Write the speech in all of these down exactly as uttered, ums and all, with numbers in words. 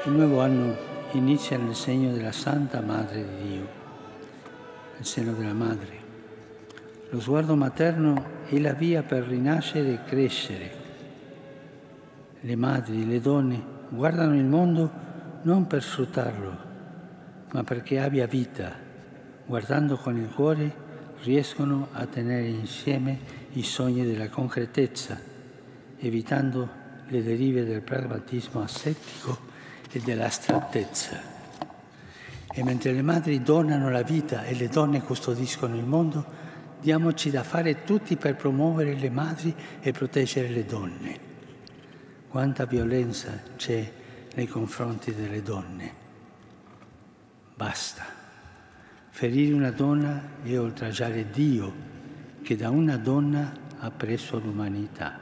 Il nuovo anno inizia nel segno della Santa Madre di Dio, nel seno della Madre. Lo sguardo materno è la via per rinascere e crescere. Le madri, le donne guardano il mondo non per sfruttarlo, ma perché abbia vita. Guardando con il cuore riescono a tenere insieme i sogni della concretezza, evitando le derive del pragmatismo ascetico e dell'astrattezza. E mentre le madri donano la vita e le donne custodiscono il mondo, diamoci da fare tutti per promuovere le madri e proteggere le donne. Quanta violenza c'è nei confronti delle donne. Basta. Ferire una donna è oltraggiare Dio, che da una donna ha preso l'umanità.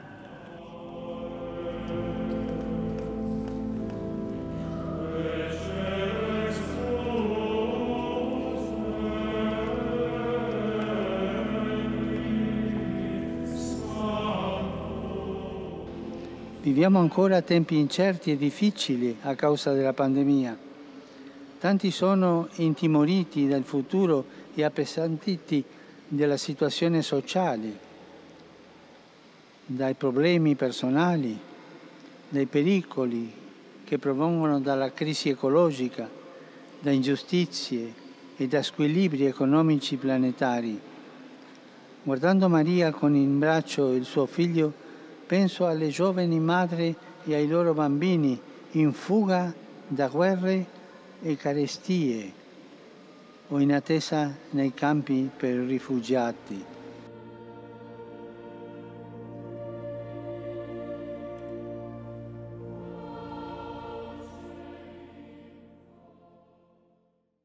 Viviamo ancora tempi incerti e difficili a causa della pandemia. Tanti sono intimoriti dal futuro e appesantiti dalla situazione sociale, dai problemi personali, dai pericoli che provengono dalla crisi ecologica, da ingiustizie e da squilibri economici planetari. Guardando Maria con in braccio il suo figlio, penso alle giovani madri e ai loro bambini in fuga da guerre e carestie o in attesa nei campi per rifugiati.